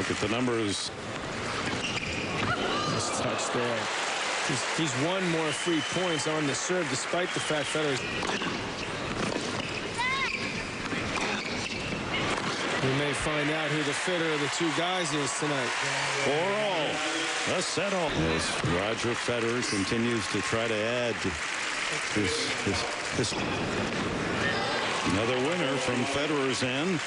Look at the numbers. Nice touch there. He's won more free points on the serve, despite the fact Federer. We may find out who the fitter of the two guys is tonight. 4-all. The settle. As Roger Federer continues to try to add to his. Another winner from Federer's end.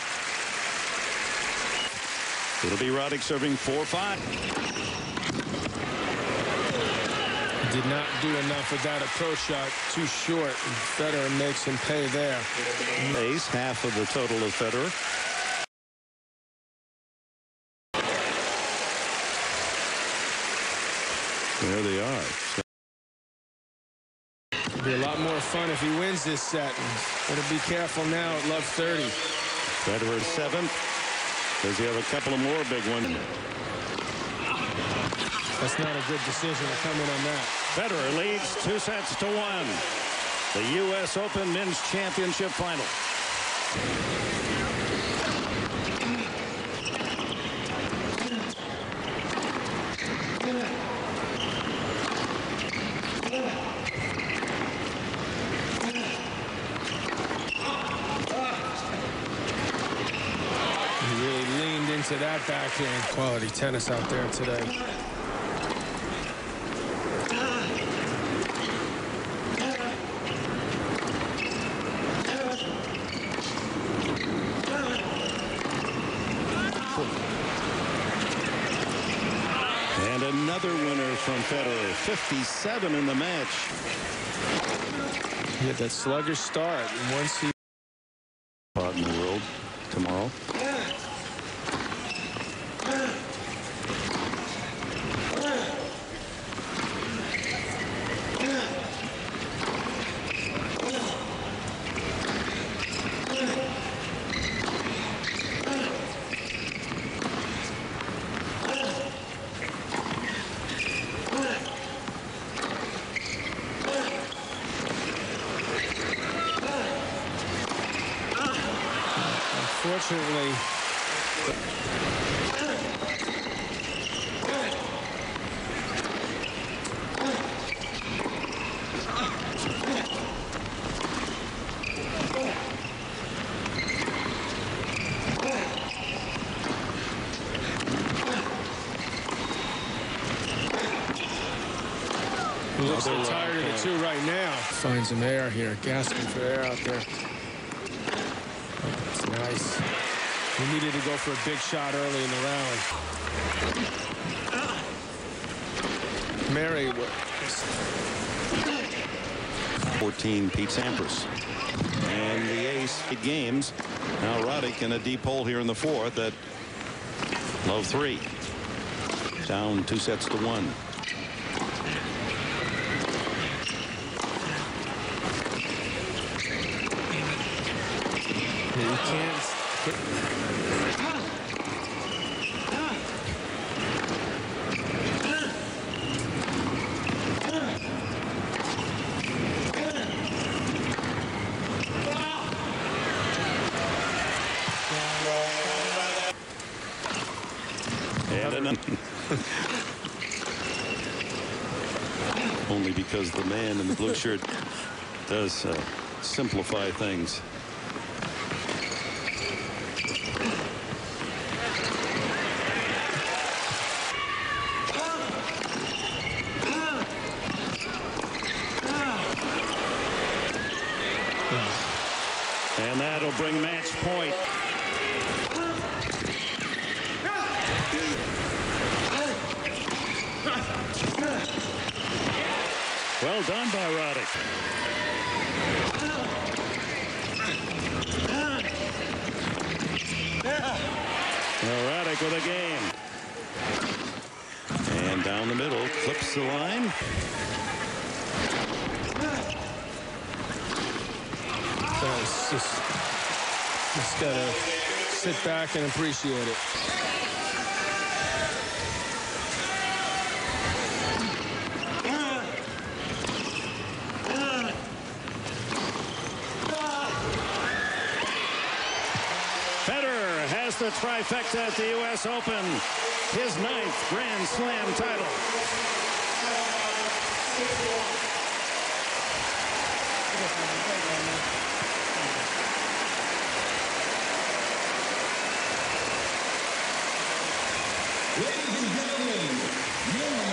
It'll be Roddick serving 4-5. Did not do enough with that approach shot. Too short. Federer makes him pay there. Ace, half of the total of Federer. There they are. It'll be a lot more fun if he wins this set. Better be careful now at love 30. Federer 7th. Does he have a couple of more big ones? That's not a good decision to come in on that. Federer leads 2-1. The U.S. Open Men's Championship Final. He really leaned into that backhand. Quality tennis out there today. And another winner from Federer, 57 in the match. He had that sluggish start. And once he Spot in the world tomorrow. Unfortunately, he looks tired of the two right now. Finds some air here, gasping for air out there. That's nice. He needed to go for a big shot early in the round. Mary. 14, Pete Sampras. And the ace 8 games. Now Roddick in a deep hole here in the 4th at love 3. Down 2-1. You can't. Only because the man in the blue shirt does simplify things. And that'll bring match point. Well done by Roddick. Well, Roddick with a game. And down the middle, clips the line. Just gotta sit back and appreciate it. the trifecta at the U.S. Open. His 9th Grand Slam title. Ladies and gentlemen, your